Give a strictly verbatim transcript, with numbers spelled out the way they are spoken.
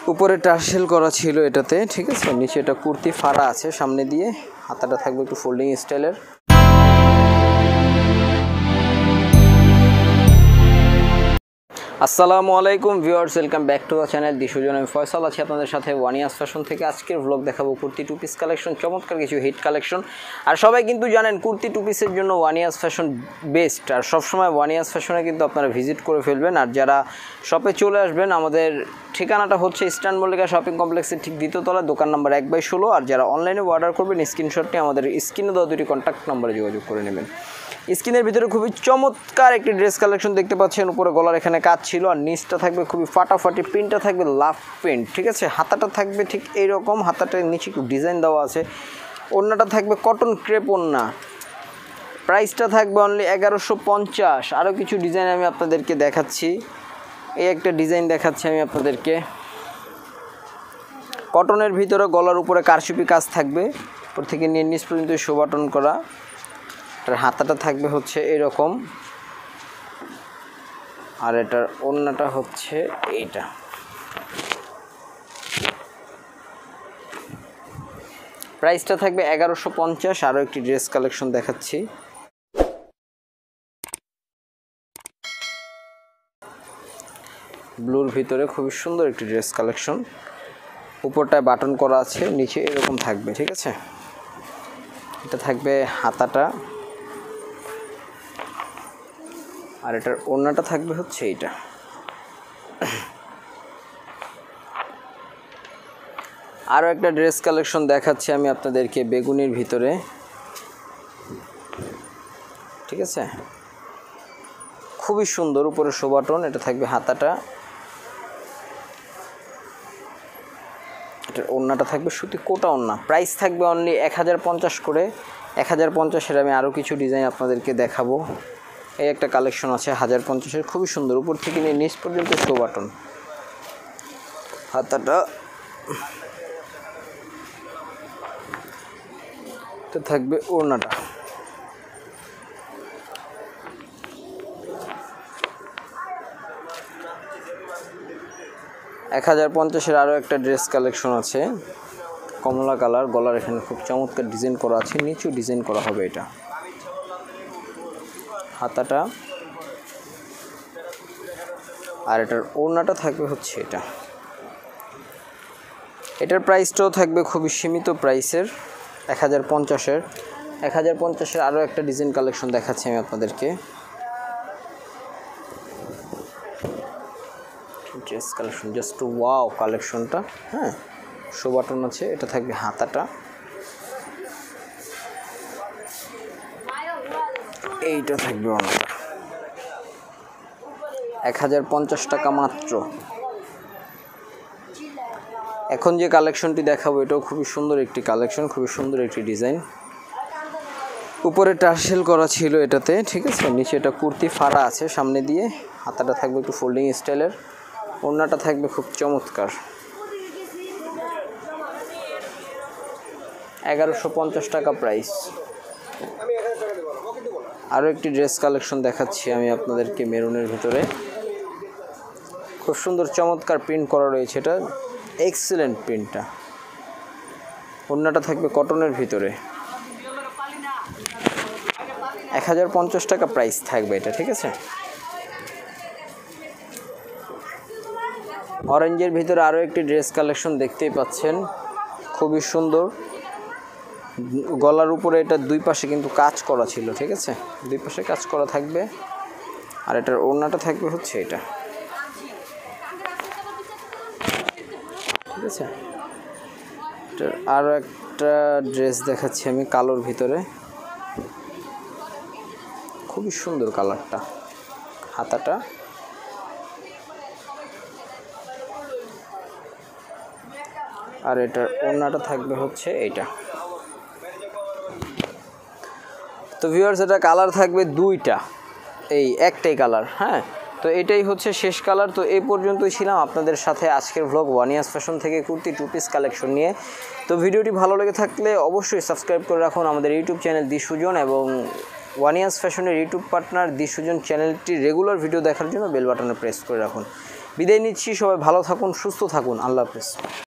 উপরে টার্সেল করা ছিল এটাতে, ঠিক আছে। নিচে এটা কুর্তি ফাড়া আছে সামনে দিয়ে, হাতাটা থাকবে একটু ফোল্ডিং স্টাইলের। আসসালামু আলাইকুম viewers, welcome back to the channel the Sujon. আমি ফয়সাল আছি আপনাদের সাথে ওয়ানিয়াস ফ্যাশন থেকে। আজকের ব্লগ দেখাবো কুর্তি টু পিস কালেকশন, চমৎকার কিছু হিট কালেকশন। আর সবাই কিন্তু জানেন কুর্তি টু পিসের জন্য ওয়ানিয়াস ফ্যাশন বেস্ট। আর সবসময় ওয়ানিয়াস ফ্যাশনে কিন্তু আপনারা ভিজিট করে ফেলবেন। আর যারা শপে চলে আসবেন, আমাদের ঠিকানাটা হচ্ছে ইস্টার্ন মল্লিকা শপিং কমপ্লেক্সের ঠিক দ্বিতীয়তলা, দোকান নাম্বার এক বাই ষোলো। আর যারা অনলাইনে অর্ডার করবেন, স্ক্রিনশটটি আমাদের স্ক্রিনে দেওয়া দুটি কন্ট্যাক্ট নাম্বারে যোগাযোগ করে নেবেন। স্কিনের ভিতরে খুবই চমৎকার একটি ড্রেস কালেকশন দেখতে পাচ্ছেন। উপরে গলার এখানে কাজ ছিল, আর নিচটা থাকবে খুবই ফাটাফাটি, প্রিন্টটা থাকবে লাভ প্রিন্ট, ঠিক আছে। হাতাটা থাকবে ঠিক এইরকম, হাতাটার নিচে একটু ডিজাইন দেওয়া আছে। ওড়নাটা থাকবে কটন ক্রেপ ওড়না। প্রাইসটা থাকবে অনলি এগারোশো পঞ্চাশ। আরও কিছু ডিজাইন আমি আপনাদেরকে দেখাচ্ছি। এই একটা ডিজাইন দেখাচ্ছি আমি আপনাদেরকে, কটনের ভিতরে গলার উপরে কারচুপি কাজ থাকবে, উপর থেকে নিয়ে নিচ পর্যন্ত শো বাটন করা। আর হাতাটা থাকবে হচ্ছে এরকম, আর এটার ওড়নাটা হচ্ছে এইটা। প্রাইসটা থাকবে এগারোশো পঞ্চাশ। আরও একটি ড্রেস কালেকশন দেখাচ্ছি। ব্লুর ভিতরে খুবই সুন্দর একটি ড্রেস কালেকশন। উপরটায় বাটন করা আছে, নিচে এরকম থাকবে, ঠিক আছে। এটা থাকবে হাতাটা, আর এটার ওড়নাটা থাকবে হচ্ছে এইটা। আরও একটা ড্রেস কালেকশন দেখাচ্ছি আমি আপনাদেরকে বেগুনির ভিতরে, ঠিক আছে। খুবই সুন্দর, উপরে শো বাটন। এটা থাকবে হাতাটা, এটার ওড়নাটা থাকবে সুতি কোটা ওড়না। প্রাইস থাকবে অনলি এক হাজার পঞ্চাশ করে। এক হাজার পঞ্চাশের আমি আরও কিছু ডিজাইন আপনাদেরকে দেখাবো। এই একটা কালেকশন আছে হাজার পঞ্চাশের, খুবই সুন্দর। উপর থেকে নিয়ে নিচ পর্যন্ত শো বাটন। হাতাটা তো থাকবে ওড়নাটা। এক হাজার পঞ্চাশের আরও একটা ড্রেস কালেকশন আছে, কমলা কালার। গলার এখানে খুব চমৎকার ডিজাইন করা আছে, নিচেও ডিজাইন করা হবে এটা। হাতাটা, আর এটার ওড়নাটা থাকবে হচ্ছে এটা। এটার প্রাইসটাও থাকবে খুবই সীমিত প্রাইসের, এক হাজার পঞ্চাশের। এক হাজার পঞ্চাশের আরও একটা ডিজাইন কালেকশন দেখাচ্ছি আমি আপনাদেরকে। ড্রেস কালেকশন জাস্ট ওয়াও কালেকশনটা, হ্যাঁ। শো বাটন আছে, এটা থাকবে হাতাটা। এইটা থাকবে ওড়নাটা। এক হাজার পঞ্চাশ টাকা মাত্র। এখন যে কালেকশনটি দেখাবো এটাও খুবই সুন্দর একটি কালেকশন, খুবই সুন্দর একটি ডিজাইন। উপরে টার্সেল করা ছিল এটাতে, ঠিক আছে। নিচে এটা কুর্তি ফাড়া আছে সামনে দিয়ে, হাতাটা থাকবে একটু ফোল্ডিং স্টাইলের। ওড়নাটা থাকবে খুব চমৎকার। এগারোশো পঞ্চাশ টাকা প্রাইস। আরও একটি ড্রেস কালেকশন দেখাচ্ছি আমি আপনাদেরকে মেরুনের ভিতরে। খুব সুন্দর চমৎকার প্রিন্ট করা রয়েছে, এটা এক্সেলেন্ট প্রিন্টটা। ওড়নাটা থাকবে কটনের ভিতরে। এক হাজার পঞ্চাশ টাকা প্রাইস থাকবে এটা, ঠিক আছে। অরেঞ্জের ভিতরে আরও একটি ড্রেস কালেকশন দেখতেই পাচ্ছেন, খুবই সুন্দর। গলার উপরে এটা দুই পাশে কিন্তু কাজ করা ছিল, ঠিক আছে। দুই পাশে কাজ করা থাকবে, আর এটার ওড়নাটা থাকবে হচ্ছে এটা, ঠিক আছে। এটার আরও একটা ড্রেস দেখাচ্ছি আমি কালোর ভিতরে, খুবই সুন্দর কালারটা। হাতাটা, আর এটার ওড়নাটা থাকবে হচ্ছে এইটা। তো ভিউয়ার্স, এটা কালার থাকবে দুইটা, এই একটাই কালার, হ্যাঁ। তো এটাই হচ্ছে শেষ কালার। তো এই পর্যন্তই ছিলাম আপনাদের সাথে আজকের ভ্লগ ওয়ানিয়াস ফ্যাশন থেকে কুর্তি টু পিস কালেকশন নিয়ে। তো ভিডিওটি ভালো লেগে থাকলে অবশ্যই সাবস্ক্রাইব করে রাখুন আমাদের ইউটিউব চ্যানেল দি সুজন, এবং ওয়ানিয়াস ফ্যাশনের ইউটিউব পার্টনার দি সুজন চ্যানেলটি রেগুলার ভিডিও দেখার জন্য বেল বাটনে প্রেস করে রাখুন। বিদায় নিচ্ছি, সবাই ভালো থাকুন, সুস্থ থাকুন, আল্লাহ হাফেজ।